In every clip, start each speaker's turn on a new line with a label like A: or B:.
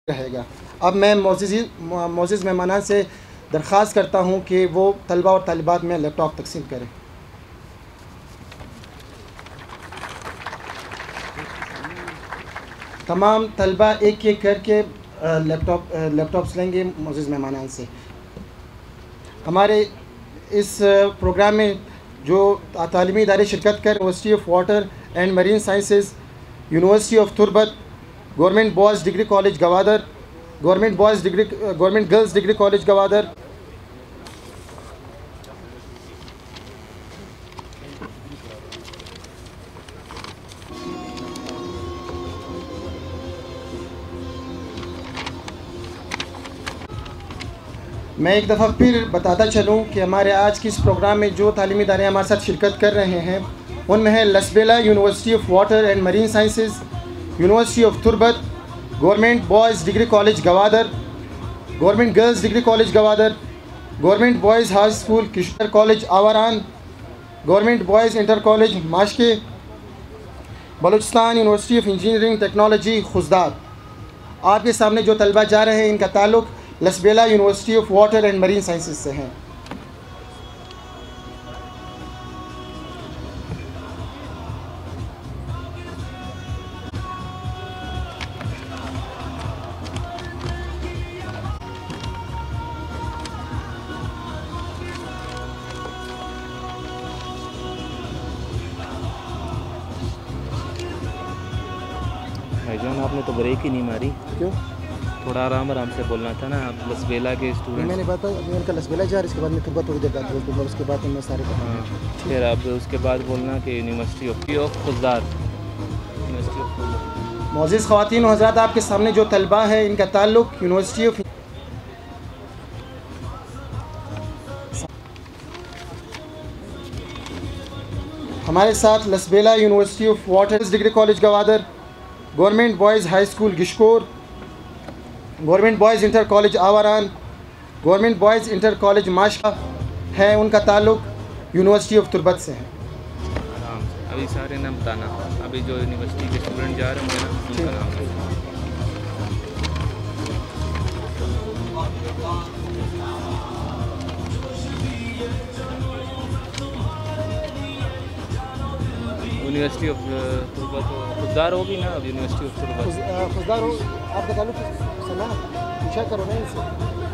A: رہے گا۔ اب میں معزز مہمانان سے درخواست کرتا ہوں کہ وہ طلبہ اور طالبات میں لیپ ٹاپ تقسیم کریں۔ تمام طلبہ ایک ایک کر کے لیپ ٹاپس لیں گے معزز مہمانان سے۔ ہمارے اس پروگرام میں جو تعلیمی ادارے شرکت کر university of water and marine sciences, university of Turbat, government boys degree college Gwadar, government girls degree college Gwadar, میں ایک دفعہ پھر بتاتا چلوں کہ ہمارے آج کی اس پروگرام میں جو تعلیمی ادارے ہمارے ساتھ شرکت کر رہے ہیں ان میں ہے Lasbela university of water and marine sciences, university of Turbat, government boys degree college Gwadar, government girls degree college Gwadar, government boys high school Kashor college Awaran, government boys inter college Mashkay, Balochistan university of engineering technology Khuzdar. آپ کے سامنے جو طلبہ جا رہے ہیں ان کا تعلق Lasbela university of water and marine sciences سے ہیں۔
B: بھائی جان آپ نے تو بریک ہی نہیں ماری،
A: کیوں؟
B: تھوڑا آرام کے بولنا تھا نا۔ آپ لسبیلا کے اسٹوڈنٹ،
A: میں نے بتا ان کا لسبیلا جا رہا ہے، اس کے بعد میں تربت تھوڑی دیر بعد بول دوں گا، اس کے بعد میں سارے
B: ہاں پھر آپ اس کے بعد بولنا کہ university of Khuzdar, university of Khuzdar.
A: معزز خواتین و حضرات، آپ کے سامنے جو طلبہ ہے ان کا تعلق یونیورسٹی آف ہمارے ساتھ Lasbela university of water degree college Gwadar, government boys high school Gishkaur, government boys inter college Awaran, government boys inter college Mashka ہے، ان کا تعلق یونیورسٹی آف تربت سے ہے۔
B: آرام سے ابھی سارے نام بتانا، ابھی جو یونیورسٹی کے اسٹوڈنٹ جا رہے ہیں ان کا نام ہے۔ یونیورسٹی آف تربت خضدار ہوگی نا، اب یونیورسٹی آف تربت
A: خضدار ہو آپ کا تعلق سے نا، پوچھا کرو نا ان سے۔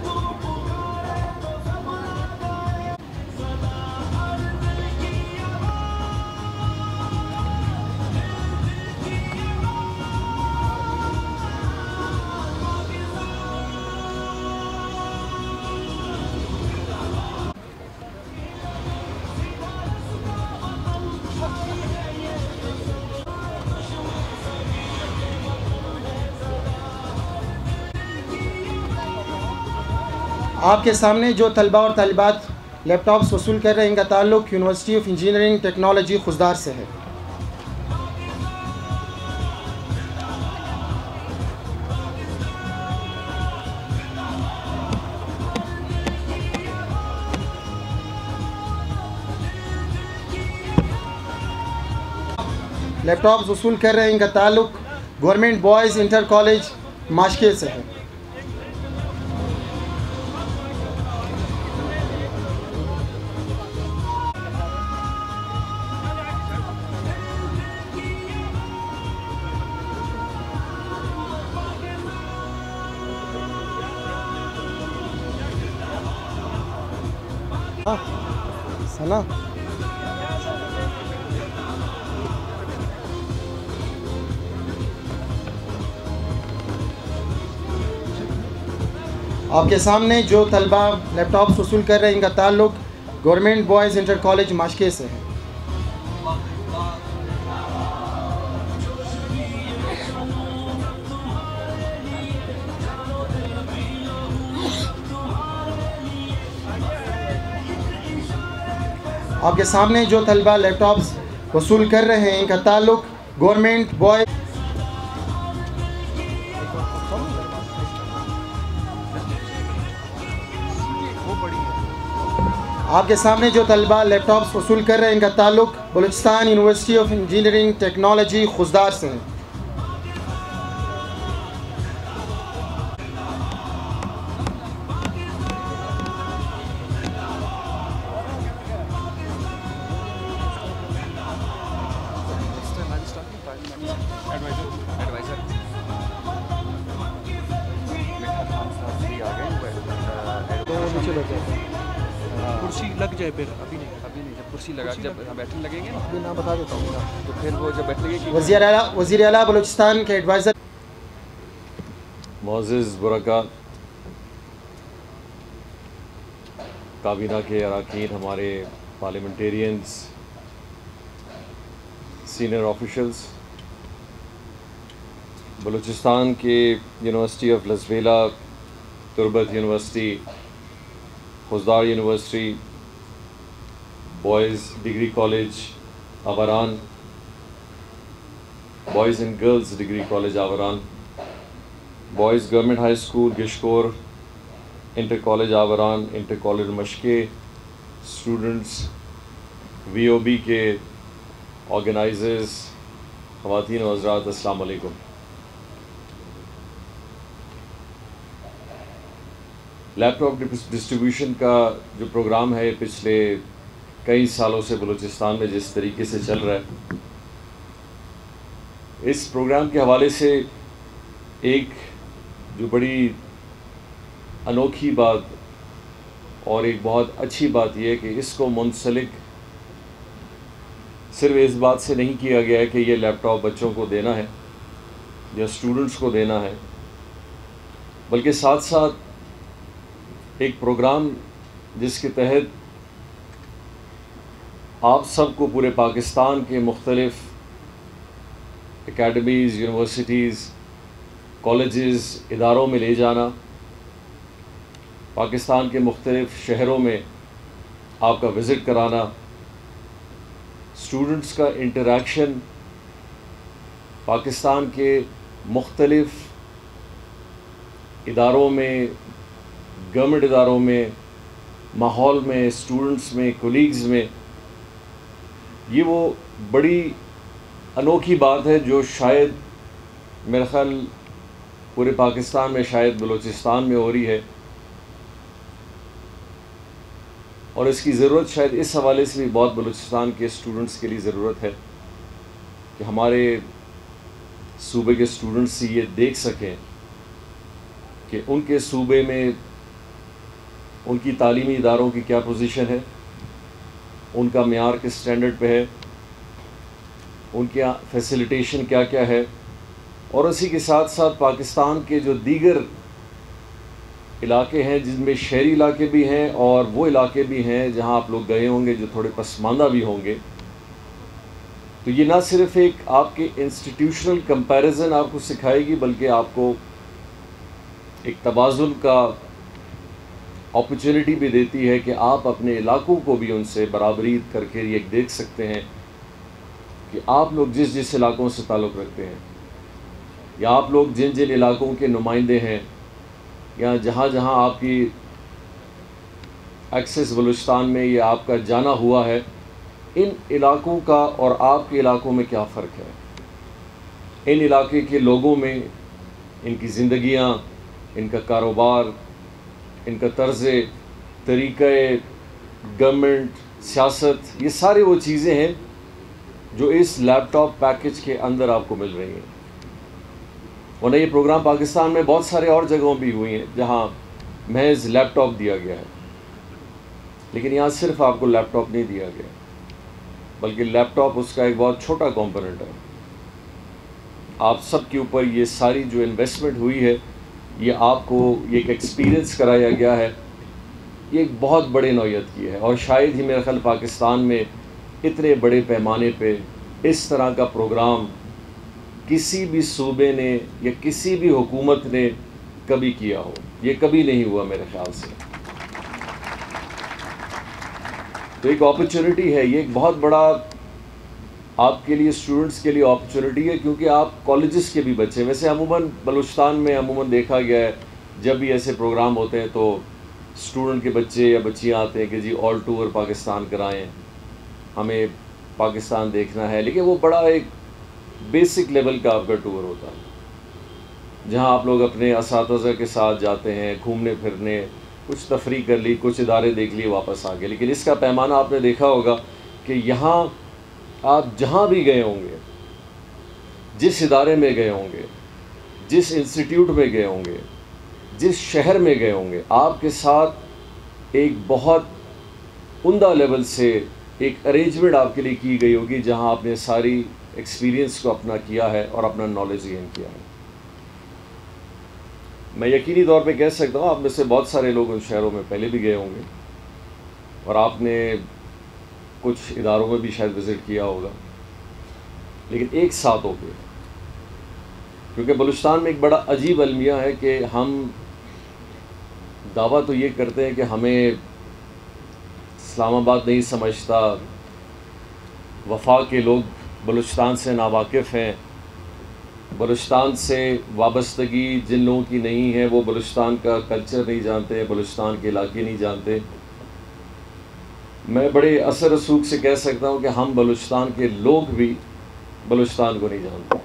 A: آپ کے سامنے جو طلبہ اور طالبات لیپ ٹاپس وصول کر رہے ہیں ان کا تعلق university of engineering technology Khuzdar سے ہے۔ لیپ ٹاپس وصول کر رہے ہیں ان کا تعلق government boys inter college Mashkay سے ہے۔ سنا آپ کے سامنے جو طلبہ لیپ ٹاپس وصول کر رہے ہیں ان کا تعلق government boys inter college Mashkay سے ہے۔ آپ کے سامنے جو طلبہ لیپ ٹاپس وصول کر رہے ہیں ان کا تعلق گورنمنٹ بوائز آپ کے سامنے جو طلبہ لیپ ٹاپس وصول کر رہے ہیں ان کا تعلق Balochistan university of engineering technology Khuzdar سے ہے۔ پیچھے بیٹھ جاتے ہیں.
C: کرسی لگ جائے پھر ابھی نہیں جب کرسی لگا جب بیٹھنے لگیں گے نا
A: ابھی نام بتا دیتا ہوں.
C: تو پھر وہ جب بیٹھنے لگے
A: وزیر اعلیٰ بلوچستان کے ایڈوائزر.
D: معزز برکات، کابینہ کے اراکین، ہمارے پارلیمنٹیرینز، سینئر آفیشلز، بلوچستان کے university of Lasbela, Turbat university, Khuzdar university, boys degree college Awaran, boys and girls degree college Awaran, boys government high school Gishkaur, inter college Awaran, inter college Mashkay, students, V O B K organizers, خواتین و حضرات، السلام علیکم. لیپ ٹاپ ڈسٹریبیوشن کا جو programme ہے پچھلے کئی سالوں سے بلوچستان میں جس طریقے سے چل رہا ہے، اس پروگرام کے حوالے سے ایک جو بڑی انوکھی بات اور ایک بہت اچھی بات یہ ہے کہ اس کو منسلک صرف اس بات سے نہیں کیا گیا ہے کہ یہ لیپ ٹاپ بچوں کو دینا ہے یا اسٹوڈنٹس کو دینا ہے، بلکہ ساتھ ساتھ ایک پروگرام جس کے تحت آپ سب کو پورے پاکستان کے مختلف اکیڈمیز، یونیورسٹیز، کالجز، اداروں میں لے جانا، پاکستان کے مختلف شہروں میں آپ کا وزٹ کرانا، اسٹوڈنٹس کا انٹریکشن پاکستان کے مختلف اداروں میں، گورنمنٹ اداروں میں، ماحول میں، اسٹوڈنٹس میں، کولیگز میں، یہ وہ بڑی انوکھی بات ہے جو شاید میرا خیال پورے پاکستان میں، شاید بلوچستان میں ہو رہی ہے، اور اس کی ضرورت شاید اس حوالے سے بھی بہت بلوچستان کے اسٹوڈنٹس کے لیے ضرورت ہے کہ ہمارے صوبے کے اسٹوڈنٹس یہ دیکھ سکیں کہ ان کے صوبے میں ان کی تعلیمی اداروں کی کیا پوزیشن ہے، ان کا معیار کس سٹینڈرڈ پہ ہے، ان کی فیسیلیٹیشن کیا کیا ہے، اور اسی کے ساتھ ساتھ پاکستان کے جو دیگر علاقے ہیں جن میں شہری علاقے بھی ہیں اور وہ علاقے بھی ہیں جہاں آپ لوگ گئے ہوں گے جو تھوڑے پسماندہ بھی ہوں گے، تو یہ نہ صرف ایک آپ کے انسٹیٹیوشنل کمپیریزن آپ کو سکھائے گی بلکہ آپ کو ایک توازن کا اپرچونٹی بھی دیتی ہے کہ آپ اپنے علاقوں کو بھی ان سے برابری کر کے یہ دیکھ سکتے ہیں کہ آپ لوگ جس جس علاقوں سے تعلق رکھتے ہیں یا آپ لوگ جن جن علاقوں کے نمائندے ہیں یا جہاں جہاں آپ کی ایکسس بلوچستان میں یہ آپ کا جانا ہوا ہے، ان علاقوں کا اور آپ کے علاقوں میں کیا فرق ہے، ان علاقے کے لوگوں میں ان کی زندگیاں، ان کا کاروبار، ان کا طرز طریقہ گورنمنٹ، سیاست، یہ سارے وہ چیزیں ہیں جو اس لیپ ٹاپ پیکج کے اندر آپ کو مل رہی ہیں. ورنہ یہ پروگرام پاکستان میں بہت سارے اور جگہوں بھی ہوئی ہیں جہاں محض لیپ ٹاپ دیا گیا ہے، لیکن یہاں صرف آپ کو لیپ ٹاپ نہیں دیا گیا بلکہ لیپ ٹاپ اس کا ایک بہت چھوٹا کمپوننٹ ہے. آپ سب کے اوپر یہ ساری جو انویسٹمنٹ ہوئی ہے، یہ آپ کو یہ ایک ایکسپیرئنس کرایا گیا ہے، یہ ایک بہت بڑے نوعیت کی ہے، اور شاید ہی میرا خیال پاکستان میں اتنے بڑے پیمانے پہ اس طرح کا پروگرام کسی بھی صوبے نے یا کسی بھی حکومت نے کبھی کیا ہو. یہ کبھی نہیں ہوا میرے خیال سے. تو ایک اپرچونٹی ہے، یہ ایک بہت بڑا آپ کے لیے، اسٹوڈنٹس کے لیے اپرچونٹی ہے، کیونکہ آپ کالجز کے بھی بچے، ویسے عموماً بلوچستان میں عموماً دیکھا گیا ہے جب بھی ایسے پروگرام ہوتے ہیں تو اسٹوڈنٹ کے بچے یا بچیاں آتے ہیں کہ جی آل ٹور پاکستان کرائیں، ہمیں پاکستان دیکھنا ہے، لیکن وہ بڑا ایک بیسک لیول کا آپ کا ٹور ہوتا ہے جہاں آپ لوگ اپنے اساتذہ کے ساتھ جاتے ہیں گھومنے پھرنے، کچھ تفریح کر لی، کچھ ادارے دیکھ لیے، واپس آ گئے. لیکن اس کا پیمانہ آپ نے دیکھا ہوگا کہ یہاں آپ جہاں بھی گئے ہوں گے، جس ادارے میں گئے ہوں گے، جس انسٹیٹیوٹ میں گئے ہوں گے، جس شہر میں گئے ہوں گے، آپ کے ساتھ ایک بہت عمدہ لیول سے ایک ارینجمنٹ آپ کے لیے کی گئی ہوگی جہاں آپ نے ساری ایکسپیرینس کو اپنا کیا ہے اور اپنا نالج گین کیا ہے. میں یقینی طور پہ کہہ سکتا ہوں آپ میں سے بہت سارے لوگ ان شہروں میں پہلے بھی گئے ہوں گے اور آپ نے کچھ اداروں میں بھی شاید وزٹ کیا ہوگا, لیکن ایک ساتھ ہو گئے, کیونکہ بلوچستان میں ایک بڑا عجیب المیہ ہے کہ ہم دعویٰ تو یہ کرتے ہیں کہ ہمیں اسلام آباد نہیں سمجھتا, وفاق کے لوگ بلوچستان سے ناواقف ہیں, بلوچستان سے وابستگی جن لوگوں کی نہیں ہے وہ بلوچستان کا کلچر نہیں جانتے, بلوچستان کے علاقے نہیں جانتے. میں بڑے اثر رسوخ سے کہہ سکتا ہوں کہ ہم بلوچستان کے لوگ بھی بلوچستان کو نہیں جانتے.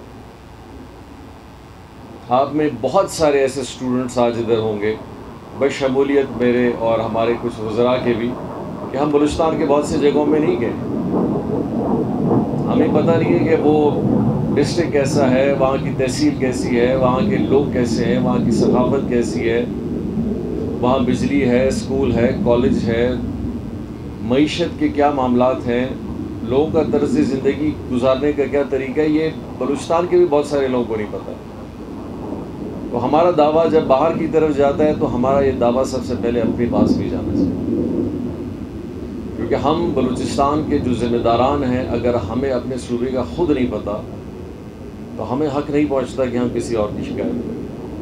D: آپ میں بہت سارے ایسے اسٹوڈنٹس آج ادھر ہوں گے بشمولیت میرے اور ہمارے کچھ وزراء کے بھی کہ ہم بلوچستان کے بہت سے جگہوں میں نہیں گئے, ہمیں پتہ نہیں ہے کہ وہ ڈسٹرکٹ کیسا ہے, وہاں کی تحصیل کیسی ہے, وہاں کے لوگ کیسے ہیں, وہاں کی ثقافت کیسی ہے, وہاں بجلی ہے, اسکول ہے, کالج ہے, معیشت کے کیا معاملات ہیں, لوگوں کا طرز زندگی گزارنے کا کیا طریقہ ہے, یہ بلوچستان کے بھی بہت سارے لوگوں کو نہیں پتہ. تو ہمارا دعویٰ جب باہر کی طرف جاتا ہے تو ہمارا یہ دعویٰ سب سے پہلے اپنے پاس بھی جانا چاہیے, کیونکہ ہم بلوچستان کے جو ذمہ داران ہیں اگر ہمیں اپنے صوبے کا خود نہیں پتہ تو ہمیں حق نہیں پہنچتا کہ ہم کسی اور کی شکایت کریں.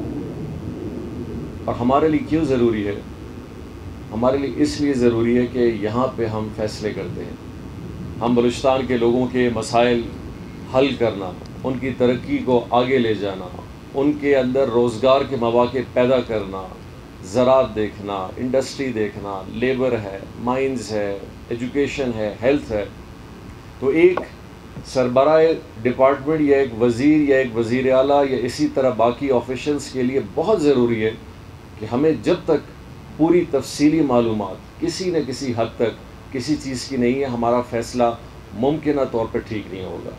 D: اور ہمارے لیے کیوں ضروری ہے؟ ہمارے لیے اس لیے ضروری ہے کہ یہاں پہ ہم فیصلے کرتے ہیں. ہم بلوچستان کے لوگوں کے مسائل حل کرنا, ان کی ترقی کو آگے لے جانا, ان کے اندر روزگار کے مواقع پیدا کرنا, زراعت دیکھنا, انڈسٹری دیکھنا, لیبر ہے, مائنز ہے, ایجوکیشن ہے, ہیلتھ ہے. تو ایک سربراہ ڈپارٹمنٹ یا ایک وزیر یا ایک وزیر اعلیٰ یا اسی طرح باقی آفیشلز کے لیے بہت ضروری ہے کہ ہمیں جب تک پوری تفصیلی معلومات کسی نہ کسی حد تک کسی چیز کی نہیں ہے, ہمارا فیصلہ ممکنہ طور پر ٹھیک نہیں ہوگا.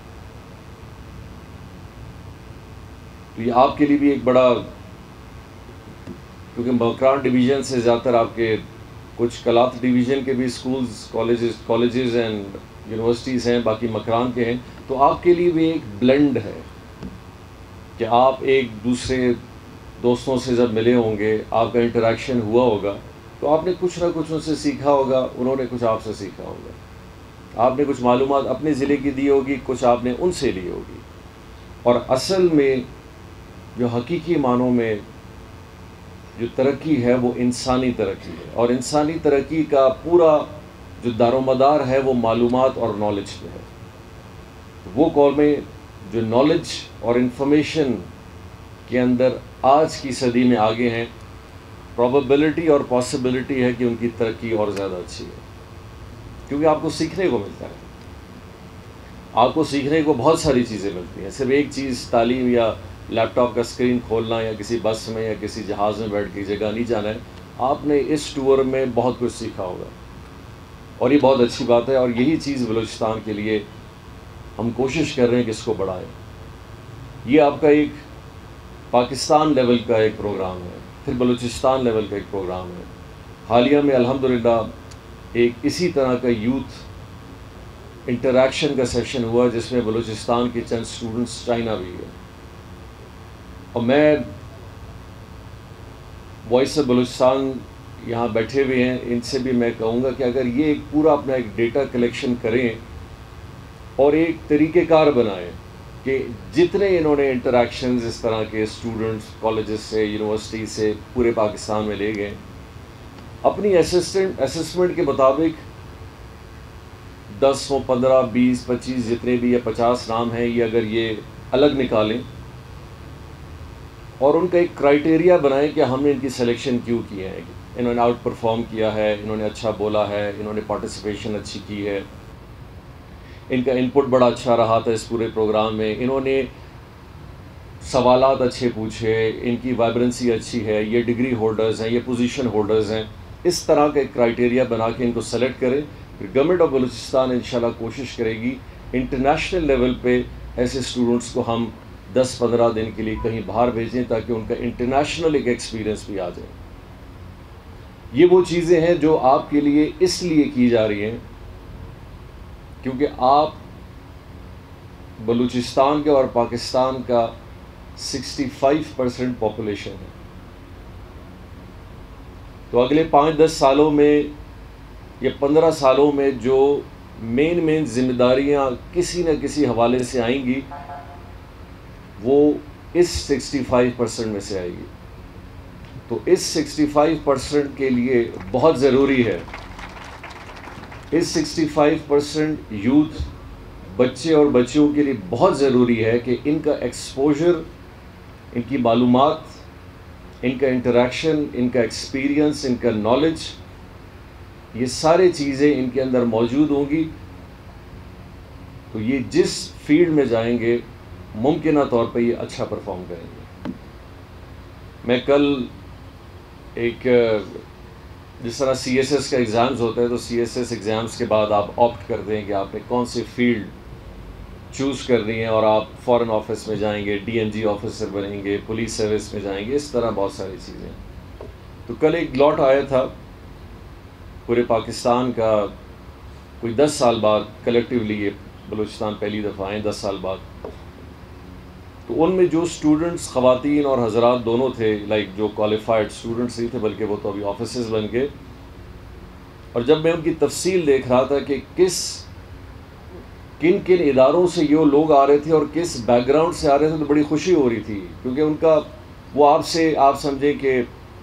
D: تو یہ آپ کے لیے بھی ایک بڑا, کیونکہ مکران ڈویژن سے زیادہ تر آپ کے کچھ کلات ڈویژن کے بھی اسکولز کالجز اینڈ یونیورسٹیز ہیں, باقی مکران کے ہیں, تو آپ کے لیے بھی ایک بلینڈ ہے کہ آپ ایک دوسرے دوستوں سے جب ملے ہوں گے, آپ کا انٹریکشن ہوا ہوگا تو آپ نے کچھ نہ کچھ ان سے سیکھا ہوگا, انہوں نے کچھ آپ سے سیکھا ہوگا, آپ نے کچھ معلومات اپنے ضلع کی دی ہوگی, کچھ آپ نے ان سے لی ہوگی. اور اصل میں جو حقیقی معنوں میں جو ترقی ہے وہ انسانی ترقی ہے, اور انسانی ترقی کا پورا جو دار و مدار ہے وہ معلومات اور نالج پہ ہے. وہ قومیں جو نالج اور انفارمیشن کے اندر آج کی صدی میں آگے ہیں, پروبیبلٹی اور پاسبلٹی ہے کہ ان کی ترقی اور زیادہ اچھی ہے, کیونکہ آپ کو سیکھنے کو ملتا ہے. آپ کو سیکھنے کو بہت ساری چیزیں ملتی ہیں, صرف ایک چیز تعلیم یا لیپ ٹاپ کا اسکرین کھولنا یا کسی بس میں یا کسی جہاز میں بیٹھ کے جگہ نہیں جانا ہے. آپ نے اس ٹور میں بہت کچھ سیکھا ہوگا اور یہ بہت اچھی بات ہے, اور یہی چیز بلوچستان کے لیے ہم کوشش کر رہے ہیں کہ اس کو بڑھائیں. یہ آپ کا ایک پاکستان لیول کا ایک پروگرام ہے, پھر بلوچستان لیول کا ایک پروگرام ہے. حالیہ میں الحمدللہ ایک اسی طرح کا یوتھ انٹریکشن کا سیشن ہوا جس میں بلوچستان کے چند اسٹوڈنٹس چائنا بھی گئے, اور میں وائس آف بلوچستان یہاں بیٹھے ہوئے ہیں, ان سے بھی میں کہوں گا کہ اگر یہ ایک پورا اپنا ایک ڈیٹا کلیکشن کریں اور ایک طریقہ کار بنائیں کہ جتنے انہوں نے انٹریکشنز اس طرح کے اسٹوڈنٹس کالجز سے یونیورسٹی سے پورے پاکستان میں لے گئے, اپنی اسسمنٹ کے مطابق 10 ہوں 15 20 25 جتنے بھی یا 50 نام ہیں, یہ اگر یہ الگ نکالیں اور ان کا ایک کرائٹیریا بنائیں کہ ہم نے ان کی سلیکشن کیوں کی ہے, انہوں نے آؤٹ پرفارم کیا ہے, انہوں نے اچھا بولا ہے, انہوں نے پارٹیسپیشن اچھی کی ہے, ان کا انپٹ بڑا اچھا رہا تھا اس پورے پروگرام میں, انہوں نے سوالات اچھے پوچھے, ان کی وائبرنسی اچھی ہے, یہ ڈگری ہولڈرز ہیں, یہ پوزیشن ہولڈرز ہیں. اس طرح کا ایک کرائٹیریا بنا کے ان کو سلیکٹ کریں. پھر گورنمنٹ آف بلوچستان انشاءاللہ کوشش کرے گی انٹرنیشنل لیول پہ ایسے اسٹوڈنٹس کو ہم 10-15 دن کے لیے کہیں باہر بھیجیں تاکہ ان کا انٹرنیشنل ایک ایکسپیرینس بھی آ جائے. یہ وہ چیزیں ہیں جو آپ کے لیے اس لیے کی جا رہی ہیں کیونکہ آپ بلوچستان کے اور پاکستان کا 65% پاپولیشن ہے. تو اگلے 5-10 سالوں میں یا 15 سالوں میں جو مین ذمہ داریاں کسی نہ کسی حوالے سے آئیں گی وہ اس 65% میں سے آئے گی. تو اس 65% کے لیے بہت ضروری ہے، اس 65% یوتھ بچے اور بچیوں کے لیے بہت ضروری ہے کہ ان کا ایکسپوجر، ان کی معلومات، ان کا انٹریکشن، ان کا ایکسپیرینس، ان کا نالج، یہ سارے چیزیں ان کے اندر موجود ہوں گی. تو یہ جس فیلڈ میں جائیں گے ممکنہ طور پہ یہ اچھا پرفارم کریں گے. میں کل ایک جس طرح سی ایس ایس کا ایگزامز ہوتا ہے تو سی ایس ایس ایگزامز کے بعد آپ آپٹ کرتے ہیں کہ آپ نے کون سی فیلڈ چوز کرنی ہے اور آپ فارن آفس میں جائیں گے، ڈی این جی آفیسر بنیں گے، پولیس سروس میں جائیں گے، اس طرح بہت ساری چیزیں. تو کل ایک لاٹ آیا تھا پورے پاکستان کا، کوئی 10 سال بعد کلیکٹیولی یہ بلوچستان پہلی دفعہ آئیں 10 سال بعد. تو ان میں جو اسٹوڈنٹس خواتین اور حضرات دونوں تھے، لائک جو کوالیفائڈ اسٹوڈنٹس نہیں تھے بلکہ وہ تو ابھی آفیسرز بن گئے. اور جب میں ان کی تفصیل دیکھ رہا تھا کہ کن اداروں سے یہ لوگ آ رہے تھے اور کس بیک گراؤنڈ سے آ رہے تھے، تو بڑی خوشی ہو رہی تھی کیونکہ ان کا وہ آپ سمجھیں کہ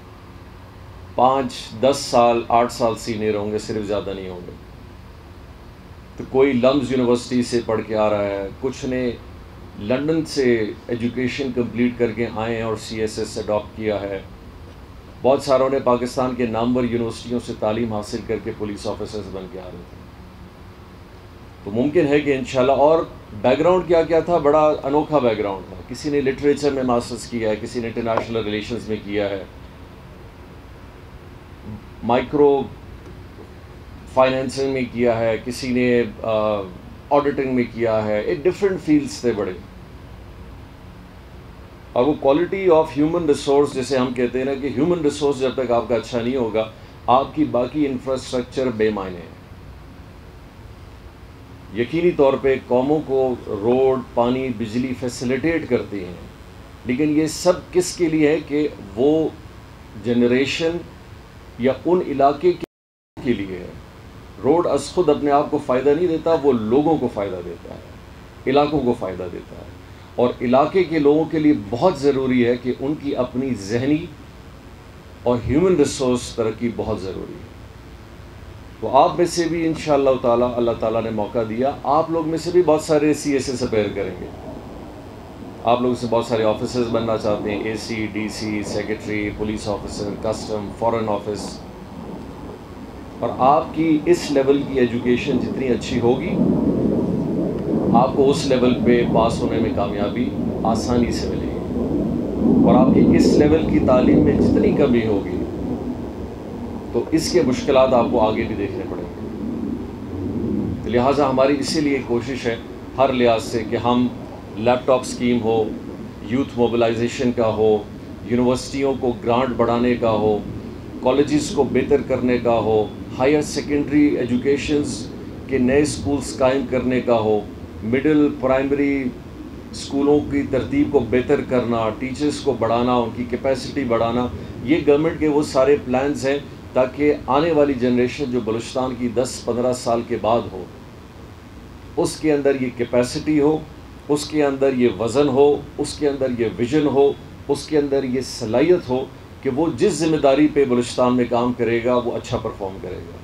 D: 5-10 سال 8 سال سینئر ہوں گے، صرف زیادہ نہیں ہوں گے. تو کوئی لمز یونیورسٹی سے پڑھ کے آ رہا ہے، کچھ نے لنڈن سے ایجوکیشن کمپلیٹ کر کے آئے ہیں اور سی ایس ایس اڈاپٹ کیا ہے. بہت ساروں نے پاکستان کے نامور یونیورسٹیوں سے تعلیم حاصل کر کے پولیس آفیسرز بن کے آ رہے تھے. تو ممکن ہے کہ انشاءاللہ. اور بیک گراؤنڈ کیا تھا، بڑا انوکھا بیک گراؤنڈ تھا. کسی نے لٹریچر میں ماسٹرز کیا ہے، کسی نے انٹرنیشنل ریلیشنز میں کیا ہے، مائکرو فائنینسنگ میں کیا ہے، کسی نے آڈیٹنگ میں کیا ہے. ایک ڈفرینٹ فیلڈس تھے بڑے. اور وہ کوالٹی آف ہیومن ریسورس جسے ہم کہتے ہیں نا کہ ہیومن ریسورس جب تک آپ کا اچھا نہیں ہوگا آپ کی باقی انفراسٹرکچر بے معنی ہے. یقینی طور پہ قوموں کو روڈ، پانی، بجلی فیسیلیٹیٹ کرتی ہیں، لیکن یہ سب کس کے لیے ہے کہ وہ جنریشن یا ان علاقے کے لیے ہے. روڈ از خود اپنے آپ کو فائدہ نہیں دیتا، وہ لوگوں کو فائدہ دیتا ہے، علاقوں کو فائدہ دیتا ہے. اور علاقے کے لوگوں کے لیے بہت ضروری ہے کہ ان کی اپنی ذہنی اور ہیومن ریسورس ترقی بہت ضروری ہے. تو آپ میں سے بھی انشاءاللہ تعالی اللہ تعالیٰ نے موقع دیا، آپ لوگ میں سے بھی بہت سارے سی ایس ایس اپیئر کریں گے. آپ لوگ سے بہت سارے آفیسرز بننا چاہتے ہیں، A C, D C, secretary, police officer, custom, foreign office. اور آپ کی اس لیول کی ایجوکیشن جتنی اچھی ہوگی آپ کو اس لیول پہ پاس ہونے میں کامیابی آسانی سے ملے گی. اور آپ کی اس لیول کی تعلیم میں جتنی کمی ہوگی تو اس کے مشکلات آپ کو آگے بھی دیکھنے پڑیں گے. لہٰذا ہماری اسی لیے کوشش ہے ہر لحاظ سے کہ ہم لیپ ٹاپ اسکیم ہو، یوتھ موبلائزیشن کا ہو، یونیورسٹیوں کو گرانٹ بڑھانے کا ہو، کالجز کو بہتر کرنے کا ہو، ہائر سیکنڈری ایجوکیشنز کے نئے اسکولز قائم کرنے کا ہو، مڈل پرائمری اسکولوں کی ترتیب کو بہتر کرنا، ٹیچرز کو بڑھانا، ان کی کیپیسٹی بڑھانا. یہ گورنمنٹ کے وہ سارے پلانز ہیں تاکہ آنے والی جنریشن جو بلوچستان کی 10-15 سال کے بعد ہو اس کے اندر یہ کیپیسٹی ہو، اس کے اندر یہ وزن ہو، اس کے اندر یہ ویژن ہو، اس کے اندر یہ صلاحیت ہو کہ وہ جس ذمہ داری پہ بلوچستان میں کام کرے گا وہ اچھا پرفارم کرے گا.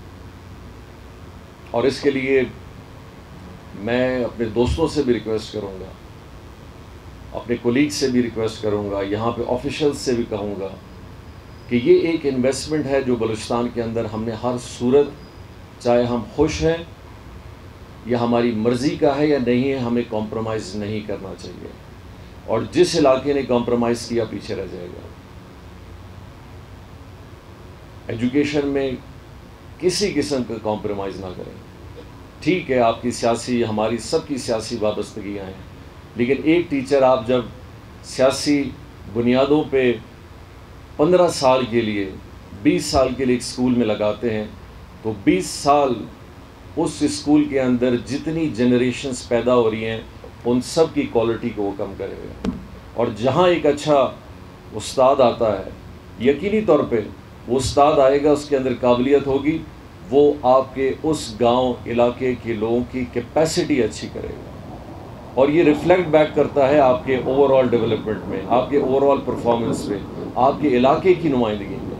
D: اور اس کے لیے میں اپنے دوستوں سے بھی ریکویسٹ کروں گا، اپنے کولیگ سے بھی ریکویسٹ کروں گا، یہاں پہ آفیشلز سے بھی کہوں گا کہ یہ ایک انویسٹمنٹ ہے جو بلوچستان کے اندر ہم نے ہر صورت، چاہے ہم خوش ہیں یا ہماری مرضی کا ہے یا نہیں ہے، ہمیں کمپرومائز نہیں کرنا چاہیے. اور جس علاقے نے کمپرومائز کیا پیچھے رہ جائے گا. ایجوکیشن میں کسی قسم کا کمپرومائز نہ کریں. ٹھیک ہے آپ کی سیاسی، ہماری سب کی سیاسی وابستگیاں ہیں، لیکن ایک ٹیچر آپ جب سیاسی بنیادوں پہ 15 سال کے لیے 20 سال کے لیے ایک اسکول میں لگاتے ہیں تو 20 سال اس اسکول کے اندر جتنی جنریشنز پیدا ہو رہی ہیں ان سب کی کوالٹی کو وہ کم کرے گا. اور جہاں ایک اچھا استاد آتا ہے یقینی طور پہ وہ استاد آئے گا، اس کے اندر قابلیت ہوگی، وہ آپ کے اس گاؤں علاقے کے لوگوں کی کیپیسٹی اچھی کرے گا، اور یہ ریفلیکٹ بیک کرتا ہے آپ کے اوور آل ڈیولپمنٹ میں، آپ کے اوور آل پرفارمنس میں، آپ کے علاقے کی نمائندگی میں.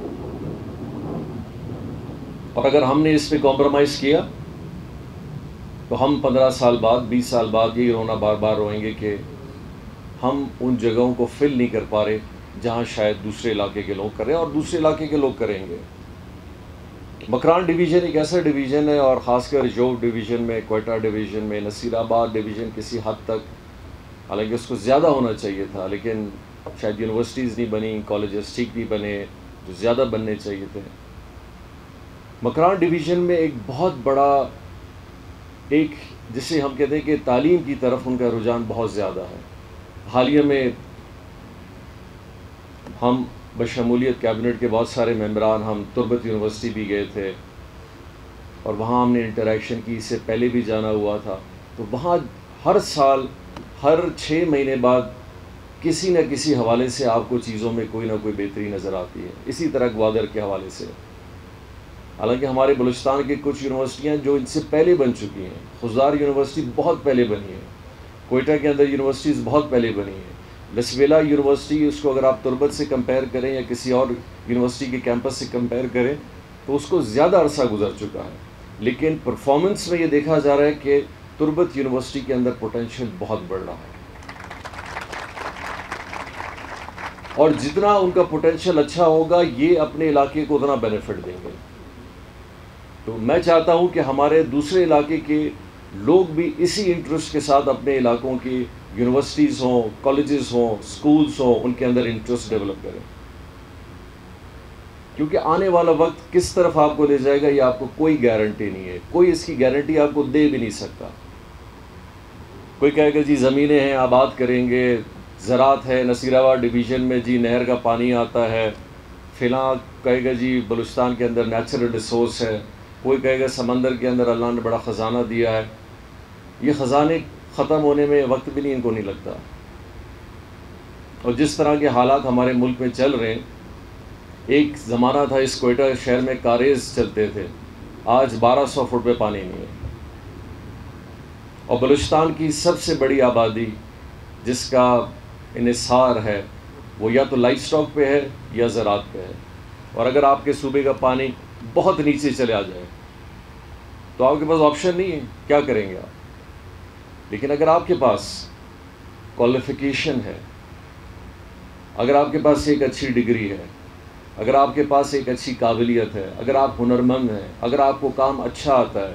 D: اور اگر ہم نے اس پہ کمپرومائز کیا تو ہم 15 سال بعد 20 سال بعد یہی رونا بار بار روئیں گے کہ ہم ان جگہوں کو فل نہیں کر پا رہے جہاں شاید دوسرے علاقے کے لوگ کر رہے ہیں اور دوسرے علاقے کے لوگ کریں گے. مکران ڈویژن ایک ایسا ڈویژن ہے، اور خاص کر جوب ڈویژن میں، کوئٹہ ڈویژن میں، نصیر آباد ڈویژن کسی حد تک، حالانکہ اس کو زیادہ ہونا چاہیے تھا لیکن شاید یونیورسٹیز نہیں بنی، کالجز ٹھیک نہیں بنے جو زیادہ بننے چاہیے تھے. مکران ڈویژن میں ایک بہت بڑا ایک جسے ہم کہتے ہیں کہ تعلیم کی طرف ان کا رجحان بہت زیادہ ہے. حالیہ میں ہم بشمولیت کیبنٹ کے بہت سارے ممبران ہم تربت یونیورسٹی بھی گئے تھے اور وہاں ہم نے انٹریکشن کی، اس سے پہلے بھی جانا ہوا تھا. تو وہاں ہر سال ہر 6 مہینے بعد کسی نہ کسی حوالے سے آپ کو چیزوں میں کوئی نہ کوئی بہتری نظر آتی ہے. اسی طرح گوادر کے حوالے سے، حالانکہ ہمارے بلوچستان کی کچھ یونیورسٹیاں جو ان سے پہلے بن چکی ہیں، خضدار یونیورسٹی بہت پہلے بنی ہے، کوئٹہ کے اندر یونیورسٹیز بہت پہلے بنی ہیں، لسویلا یونیورسٹی اس کو اگر آپ تربت سے کمپیئر کریں یا کسی اور یونیورسٹی کے کیمپس سے کمپیئر کریں تو اس کو زیادہ عرصہ گزر چکا ہے. لیکن پرفارمنس میں یہ دیکھا جا رہا ہے کہ تربت یونیورسٹی کے اندر پوٹینشیل بہت بڑھ رہا ہے، اور جتنا ان کا پوٹینشیل اچھا ہوگا یہ اپنے علاقے کو اتنا بینیفٹ دیں گے. تو میں چاہتا ہوں کہ ہمارے دوسرے علاقے کے لوگ بھی اسی انٹرسٹ کے ساتھ اپنے علاقوں کی یونیورسٹیز ہوں، کالجز ہوں، سکولز ہوں، ان کے اندر انٹرسٹ ڈیولپ کریں، کیونکہ آنے والا وقت کس طرف آپ کو لے جائے گا یہ آپ کو کوئی گارنٹی نہیں ہے، کوئی اس کی گارنٹی آپ کو دے بھی نہیں سکتا. کوئی کہے گا جی زمینیں ہیں آباد کریں گے، زراعت ہے، نصیر آباد ڈویژن میں جی نہر کا پانی آتا ہے، فلاں کہے گا جی بلوچستان کے اندر نیچرل ریسورس ہے، کوئی کہے گا سمندر کے اندر اللہ نے بڑا خزانہ دیا ہے. یہ خزانے ختم ہونے میں وقت بھی نہیں ان کو نہیں لگتا. اور جس طرح کے حالات ہمارے ملک میں چل رہے ہیں، ایک زمانہ تھا اس کوئٹہ شہر میں کاریز چلتے تھے، آج 1200 فٹ پہ پانی نہیں ہے. اور بلوچستان کی سب سے بڑی آبادی جس کا انحصار ہے وہ یا تو لائف سٹاک پہ ہے یا زراعت پہ ہے. اور اگر آپ کے صوبے کا پانی بہت نیچے چلے آ جائے تو آپ کے پاس آپشن نہیں ہے، کیا کریں گے آپ؟ لیکن اگر آپ کے پاس کوالیفیکیشن ہے، اگر آپ کے پاس ایک اچھی ڈگری ہے، اگر آپ کے پاس ایک اچھی قابلیت ہے، اگر آپ ہنرمند ہیں، اگر آپ کو کام اچھا آتا ہے،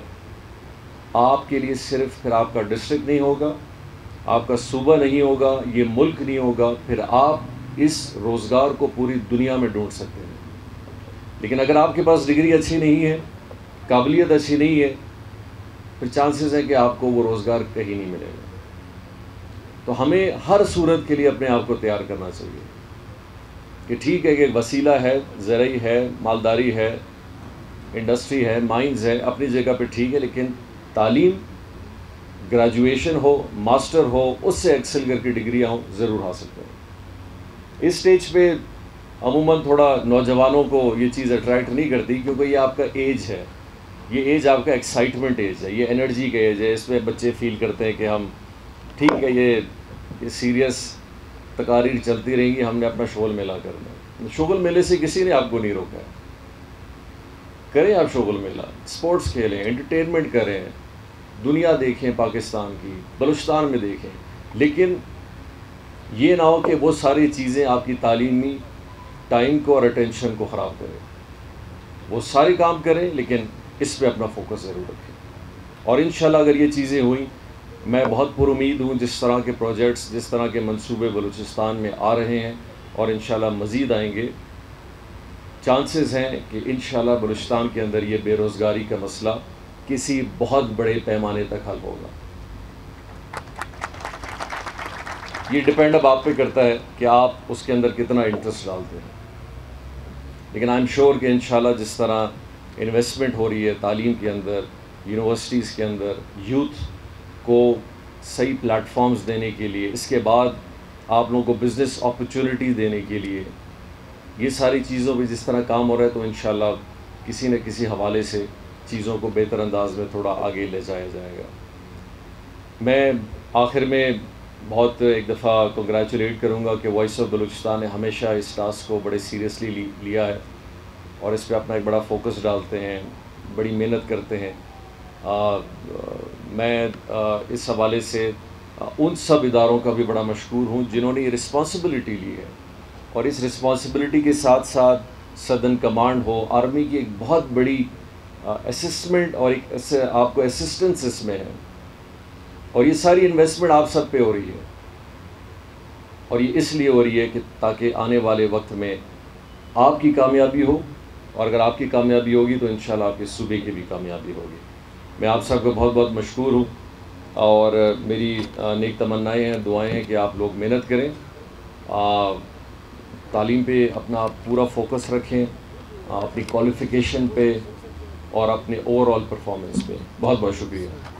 D: آپ کے لیے صرف پھر آپ کا ڈسٹرکٹ نہیں ہوگا، آپ کا صوبہ نہیں ہوگا، یہ ملک نہیں ہوگا، پھر آپ اس روزگار کو پوری دنیا میں ڈھونڈ سکتے ہیں. لیکن اگر آپ کے پاس ڈگری اچھی نہیں ہے، قابلیت اچھی نہیں ہے، پھر چانسز ہیں کہ آپ کو وہ روزگار کہیں نہیں ملے گا. تو ہمیں ہر صورت کے لیے اپنے آپ کو تیار کرنا چاہیے کہ ٹھیک ہے کہ وسیلہ ہے، زرعی ہے، مالداری ہے، انڈسٹری ہے، مائنز ہے، اپنی جگہ پہ ٹھیک ہے، لیکن تعلیم، گریجویشن ہو، ماسٹر ہو، اس سے ایکسل کر کے ڈگریاں ہوں، ضرور حاصل کریں. اس سٹیج پہ عموماً تھوڑا نوجوانوں کو یہ چیز اٹریکٹ نہیں کرتی کیونکہ یہ آپ کا ایج ہے، یہ ایج آپ کا ایکسائٹمنٹ ایج ہے، یہ انرجی کا ایج ہے. اس میں بچے فیل کرتے ہیں کہ ہم ٹھیک ہے، یہ سیریس تقاریر چلتی رہیں گی، ہم نے اپنا شغل میلہ کرنا. شغل میلے سے کسی نے آپ کو نہیں روکا ہے، کریں آپ شغل میلہ، اسپورٹس کھیلیں، انٹرٹینمنٹ کریں، دنیا دیکھیں، پاکستان کی، بلوچستان میں دیکھیں. لیکن یہ نہ ہو کہ وہ ساری چیزیں آپ کی تعلیمی ٹائم کو اور اٹینشن کو خراب کریں. وہ سارے کام کریں لیکن اس پہ اپنا فوکس ضرور رکھیں. اور انشاءاللہ اگر یہ چیزیں ہوئیں، میں بہت پر امید ہوں جس طرح کے پروجیکٹس، جس طرح کے منصوبے بلوچستان میں آ رہے ہیں اور انشاءاللہ مزید آئیں گے، چانسز ہیں کہ انشاءاللہ بلوچستان کے اندر یہ بے روزگاری کا مسئلہ کسی بہت بڑے پیمانے تک حل ہوگا. یہ ڈپینڈ اب آپ پہ کرتا ہے کہ آپ اس کے اندر کتنا انٹرسٹ ڈالتے ہیں. لیکن آئی ایم شیور کہ انشاءاللہ جس طرح انویسٹمنٹ ہو رہی ہے تعلیم کے اندر، یونیورسٹیز کے اندر، یوتھ کو صحیح پلیٹ فارمز دینے کے لیے، اس کے بعد آپ لوگوں کو بزنس اپرچونٹی دینے کے لیے، یہ ساری چیزوں پہ جس طرح کام ہو رہا ہے تو انشاءاللہ کسی نہ کسی حوالے سے چیزوں کو بہتر انداز میں تھوڑا آگے لے جایا جائے گا۔ میں آخر میں بہت ایک دفعہ کنگریچولیٹ کروں گا کہ وائس آف بلوچستان نے ہمیشہ اس ٹاسک کو بڑے سیریسلی لیا ہے اور اس پہ اپنا ایک بڑا فوکس ڈالتے ہیں، بڑی محنت کرتے ہیں۔ میں اس حوالے سے ان سب اداروں کا بھی بڑا مشکور ہوں جنہوں نے یہ رسپانسبلٹی لی ہے، اور اس رسپانسبلٹی کے ساتھ ساتھ سدرن کمانڈ ہو، آرمی کی ایک بہت بڑی اسسٹمنٹ اور ایک آپ کو اسسٹنس اس میں ہے، اور یہ ساری انویسٹمنٹ آپ سب پہ ہو رہی ہے، اور یہ اس لیے ہو رہی ہے کہ تاکہ آنے والے وقت میں آپ کی کامیابی ہو، اور اگر آپ کی کامیابی ہوگی تو انشاءاللہ آپ کے صوبے کی بھی کامیابی ہوگی۔ میں آپ سب کو بہت بہت مشکور ہوں، اور میری نیک تمنائیں ہیں، دعائیں ہیں کہ آپ لوگ محنت کریں، تعلیم پہ اپنا پورا فوکس رکھیں، اپنی کوالیفیکیشن پہ اور اپنے اوور آل پرفارمنس پہ۔ بہت بہت شکریہ۔